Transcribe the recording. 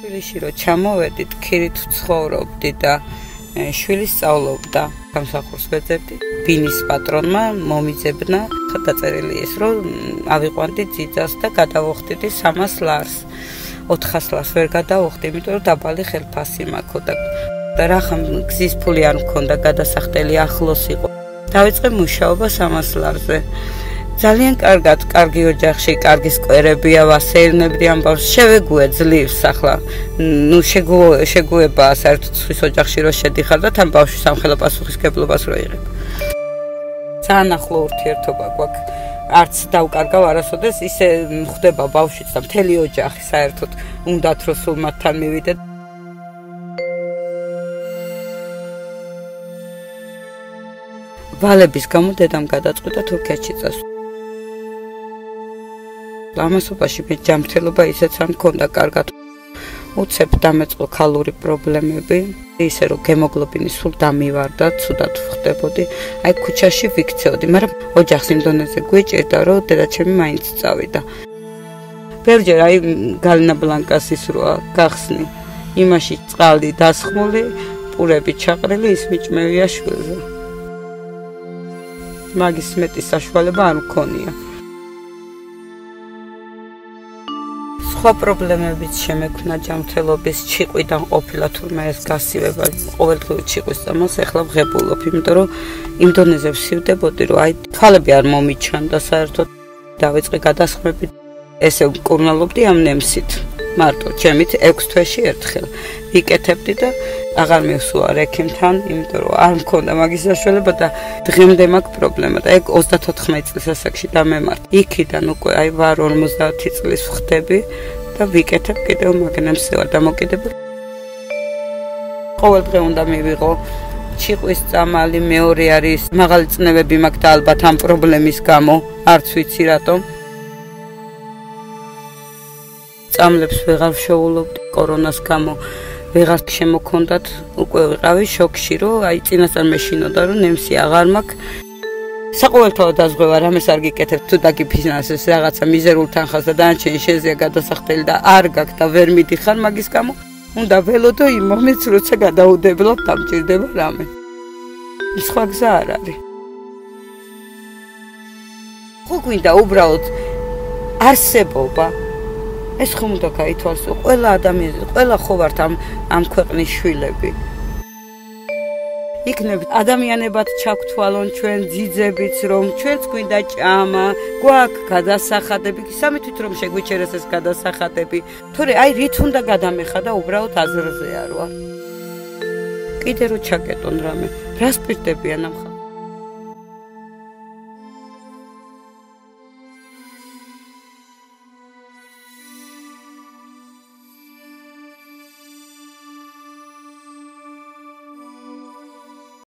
თბილისში რო ჩამოვედით, ქირით ვცხოვრობდი და შვილი სწავლობდა. გამსახურს ვეძებდი. ბინის პატრონმა მომიძებნა დაწერილი ეს, რომ ავიყვანდი ძიძას და გადავუხდიდი 300 ლარს. 400 ლარს ვერ გადავუხდი, იმიტომ რომ დაბალი ხელფასი მაქვს და რახან გზის ფული არ მქონდა, გადასახდელი ახლოს იყო. დავიწყე მუშაობა 300 ლარზე. ძალიან კარგი ოჯახში, კარგი სკვერებია, ვასეირნებდი ამ ბავშვს, შევეგუე ძლივს ახლა. ნუ შეგუება საერთოდ სხვის ოჯახში რო შედიხარ და თან ბავშვი სამხელო პასუხისგებლობას რო იღებ. ძალიან ახლო ურთიერთობა გვაქვს. არც დავკარგავ არასოდეს, ისე ხვდება ბავშვიც და მთელი ოჯახი საერთოდ უნდათ რომ სულ მათთან მივიდე. ვალების გამო დედამ გადაწყვიტა თურქეთში წასვლა. ამასობაში მე ჯანმრთელობა ისეც არ მქონდა კარგად. უცებ დამეწყო ქალური პრობლემები, ისე რომ ჰემოგლობინი სულ დამივარდა, ცუდად ვხდებოდი. აი ქუჩაში ვიქცეოდი, მაგრამ ოჯახს იმ დონეზე გვეჭირდა, რომ დედაჩემი მაინც წავიდა. ბევრჯერ აი გალინა ბლანკას ის როა გახსნი, იმაში წყალი დასხმული, პურები ჩაყრილი, ის მიჭმევია შვილზე. მაგის მეტი საშუალება არ მქონია. სხვა პრობლემებიც შემექმნა ჯანმრთელობის, ჩიყვიდან ყოფილა თურმე ეს გასივება, ყოველდღიური ჩიყვის წამოს ეხლა ვღებულობ, იმიტომ რომ იმ დონეზე ვსივდებოდი, რომ აი თვალები არ მომიჩანდა საერთოდ. დავიწყე გადასხმები, ესე ვკურნალობდი ამ ნემსით. მარტო ჩემით 6 თვეში ერთხელ ვიკეთებდი და აღარ მივსუარ ექიმთან, იმიტომ რომ არ მქონდა მაგის საშუალება და დღემდე მაქვს პრობლემა და ეგ 34 წლის ასაკში დამემართა. იქიდან უკვე აი ვარ 50 წლის ვხდები და ვიკეთებ კიდევ მაგნემსზე ვარ დამოკიდებული. ყოველ დღე უნდა მივიღო ჩიყვის წამალი, მეორე არის მაღალი წნევები მაქვს და ალბათ ამ პრობლემის გამო არც ვიცი რატომ. წამლებს ვეღარ ვშოულობდი კორონას გამო. ვეღარ შემოქონდათ, უკვე ვიყავი შოკში, რომ აი წინასწარ მეშინოდა, რომ ნემსი აღარ მაქვს. საყოველთაოდ დაზღვევა რამეს არ გიკეთებ, თუ დაგიფინანსეს რაღაცა მიზერულ თანხას და დანარჩენი შენზეა გადასახდელი და არ გაქვს და ვერ მიდიხარ მაგის გამო, უნდა ველოდო იმ მომენტს, როცა გადაუდებლად დამჭირდება რამე. სხვა გზა არ არის. ხო გვინდა უბრალოდ არსებობა. ეს ხომ უნდა გაითვალისო ყველა ადამიანზე, ყველა ხო ვართ ამ ქვეყნის შვილები. იქნებით ადამიანებად ჩაგთვალონ ჩვენ ძიძებიც, რომ ჩვენც გვინდა ჭამა, გვაქვს გადასახადები, სამithვით რომ შეგვიჩერეს ეს გადასახადები. თორე აი რით უნდა გადამეხადა უბრალოდ აზრზე არ ვარ. კიდე რო ჩაკეტონ რამე, რას პირდებიან ამ ხალხს?